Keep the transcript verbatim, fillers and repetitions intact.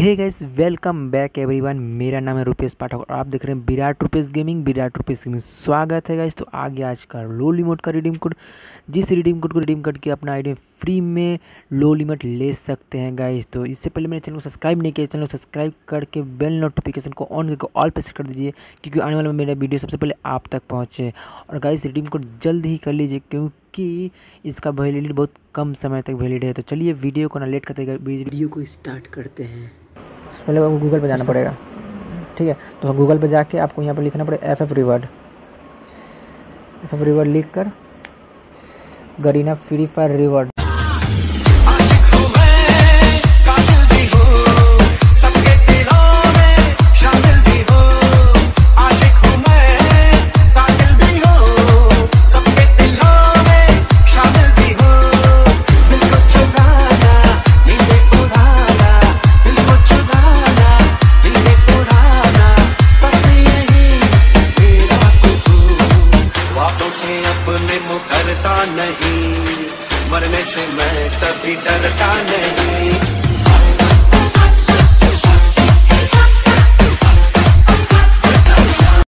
हे guys, welcome back everyone. मेरा नाम है रुपेश पाठक और आप देख रहे हैं विराट रुपेश गेमिंग। विराट रुपेश गेमिंग स्वागत है गाइस। तो आ गया आज का लो लिमिट का रिडीम कोड, जिस रिडीम कोड को रिडीम करके अपना आईडी फ्री में लो लिमिट ले सकते हैं गाइस। तो इससे पहले मेरे चैनल को सब्सक्राइब नहीं किया, चैनल को सब्सक्राइब करके बेल नोटिफिकेशन को ऑन करके ऑल पे सेट कर दीजिए, क्योंकि आने वाला मेरा वीडियो सबसे पहले आप तक पहुँचे। और गाइस रिडीम कोड जल्द ही कर लीजिए, क्योंकि इसका वैलिडिटी बहुत कम समय तक वैलिड है। तो चलिए वीडियो को ना लेट करते वीडियो को स्टार्ट करते हैं। पहले आपको गूगल पे जाना पड़ेगा, ठीक है। तो गूगल पे जाके आपको यहाँ पर लिखना पड़ेगा F F reward. F F reward लिख कर गरीना फ्री फायर रिवॉर्ड नहीं, मरने से मैं कभी डरता नहीं।